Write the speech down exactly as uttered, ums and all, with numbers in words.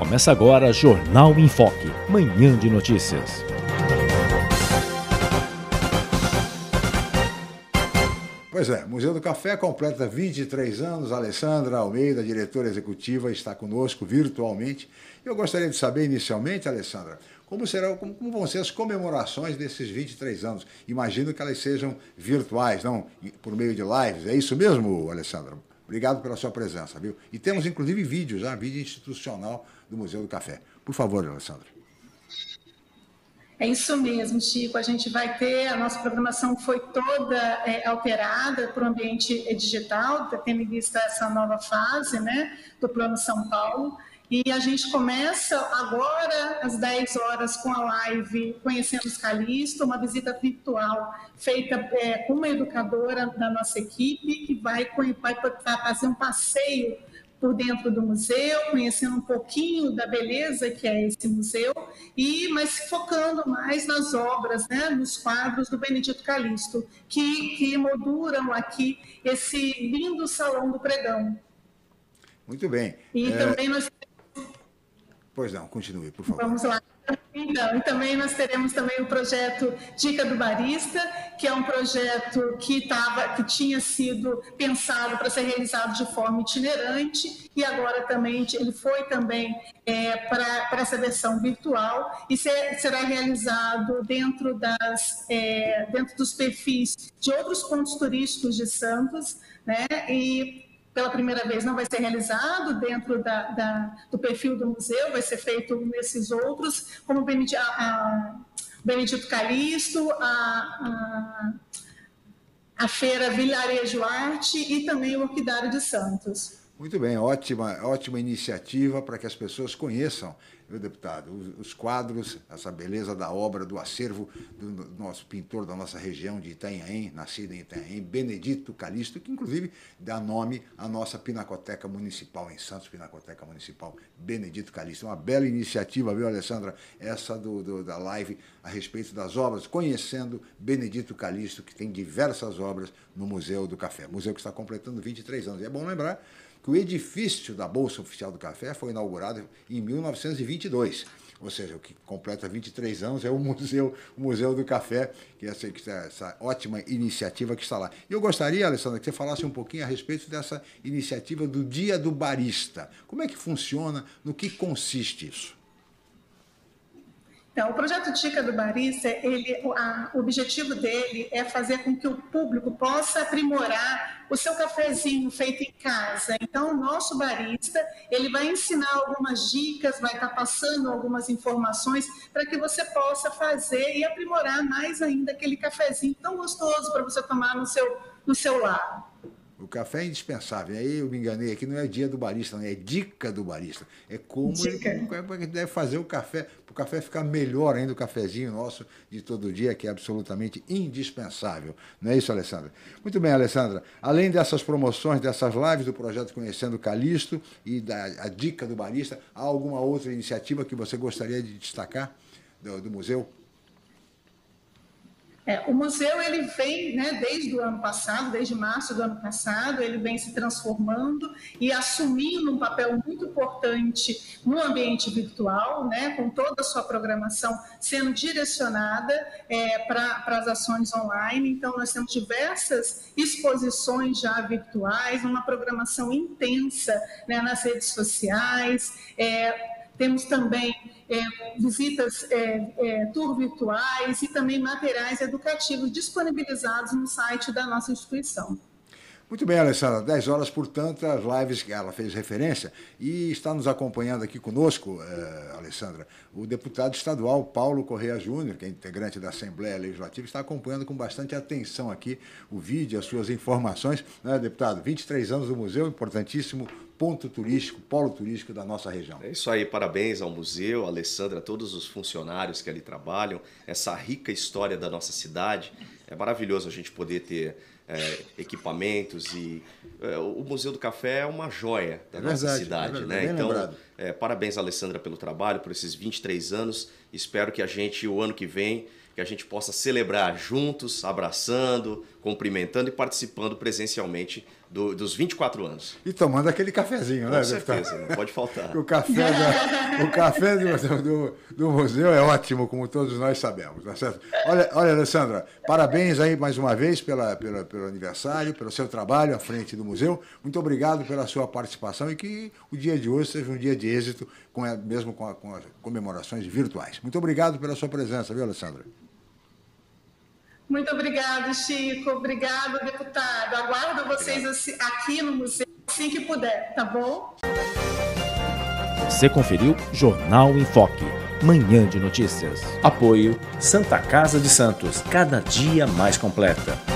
Começa agora Jornal em Foque, manhã de notícias. Pois é, Museu do Café completa vinte e três anos. A Alessandra Almeida, diretora executiva, está conosco virtualmente. Eu gostaria de saber inicialmente, Alessandra, como, será, como, como vão ser as comemorações desses vinte e três anos. Imagino que elas sejam virtuais, não por meio de lives. É isso mesmo, Alessandra? Obrigado pela sua presença, viu? E temos inclusive vídeo já, vídeo institucional do Museu do Café. Por favor, Alessandra. É isso mesmo, Chico. A gente vai ter, a nossa programação foi toda é, alterada para o ambiente digital, tendo em vista essa nova fase, né, do Plano São Paulo. E a gente começa agora, às dez horas, com a live Conhecendo os Calixto, uma visita virtual feita é, com uma educadora da nossa equipe, que vai, vai fazer um passeio por dentro do museu, conhecendo um pouquinho da beleza que é esse museu, e, mas focando mais nas obras, né, nos quadros do Benedito Calixto, que, que molduram aqui esse lindo Salão do Pregão. Muito bem. E é... também nós... Pois não, continue, por favor. Vamos lá. Então, e também nós teremos também o projeto Dica do Barista, que é um projeto que, tava, que tinha sido pensado para ser realizado de forma itinerante e agora também ele foi também é, para essa versão virtual e ser, será realizado dentro, das, é, dentro dos perfis de outros pontos turísticos de Santos, né? E pela primeira vez não vai ser realizado dentro da, da, do perfil do museu, vai ser feito nesses outros, como o Benedito, a, a, Benedito Calixto, a, a, a Feira Vilarejo Arte e também o Orquidário de Santos. Muito bem, ótima, ótima iniciativa para que as pessoas conheçam, viu, deputado, os, os quadros, essa beleza da obra, do acervo do, do nosso pintor da nossa região de Itanhaém, nascido em Itanhaém, Benedito Calixto, que inclusive dá nome à nossa Pinacoteca Municipal em Santos, Pinacoteca Municipal Benedito Calixto. Uma bela iniciativa, viu, Alessandra, essa do, do, da live a respeito das obras, conhecendo Benedito Calixto, que tem diversas obras no Museu do Café, museu que está completando vinte e três anos. E é bom lembrar que o edifício da Bolsa Oficial do Café foi inaugurado em mil novecentos e vinte e dois, ou seja, o que completa vinte e três anos é o Museu, o Museu do Café, que é essa, essa ótima iniciativa que está lá. E eu gostaria, Alessandra, que você falasse um pouquinho a respeito dessa iniciativa do Dia do Barista. Como é que funciona, no que consiste isso? Então, o projeto Dica do Barista, ele, a, o objetivo dele é fazer com que o público possa aprimorar o seu cafezinho feito em casa. Então, o nosso barista, ele vai ensinar algumas dicas, vai estar passando algumas informações para que você possa fazer e aprimorar mais ainda aquele cafezinho tão gostoso para você tomar no seu, no seu lar. O café é indispensável. Aí eu me enganei aqui, não é dia do barista, não é dica do barista. É como ele, ele deve fazer o café, para o café ficar melhor ainda, o cafezinho nosso de todo dia, que é absolutamente indispensável. Não é isso, Alessandra? Muito bem, Alessandra. Além dessas promoções, dessas lives do projeto Conhecendo o Calixto e da a dica do barista, há alguma outra iniciativa que você gostaria de destacar do, do museu? É, o museu ele vem, né, desde o ano passado, desde março do ano passado, ele vem se transformando e assumindo um papel muito importante no ambiente virtual, né, com toda a sua programação sendo direcionada é, para as ações online. Então, nós temos diversas exposições já virtuais, uma programação intensa, né, nas redes sociais. É, temos também é, visitas, é, é, tour virtuais e também materiais educativos disponibilizados no site da nossa instituição. Muito bem, Alessandra, dez horas, portanto, as lives que ela fez referência, e está nos acompanhando aqui conosco, eh, Alessandra, o deputado estadual Paulo Correia Júnior, que é integrante da Assembleia Legislativa, está acompanhando com bastante atenção aqui o vídeo, as suas informações, né, deputado? vinte e três anos do museu, importantíssimo ponto turístico, polo turístico da nossa região. É isso aí, parabéns ao museu, a Alessandra, a todos os funcionários que ali trabalham, essa rica história da nossa cidade. É maravilhoso a gente poder ter é, equipamentos e é, o Museu do Café é uma joia da é nossa verdade, cidade, é né? Então, é, parabéns, Alessandra, pelo trabalho, por esses vinte e três anos. Espero que a gente, o ano que vem, que a gente possa celebrar juntos, abraçando, cumprimentando e participando presencialmente do, dos vinte e quatro anos. E tomando aquele cafezinho, Com né? certeza, não pode faltar. O café, da, o café do, do, do museu é ótimo, como todos nós sabemos, tá certo? Olha, olha, Alessandra, parabéns aí mais uma vez pela, pela, pelo aniversário, pelo seu trabalho à frente do museu. Muito obrigado pela sua participação e que o dia de hoje seja um dia de êxito, com a, mesmo com, a, com as comemorações virtuais. Muito obrigado pela sua presença, viu, Alessandra? Muito obrigado, Chico. Obrigado, deputado. Aguardo vocês assim, aqui no museu assim que puder, tá bom? Você conferiu Jornal em Foque, Manhã de Notícias. Apoio Santa Casa de Santos, cada dia mais completa.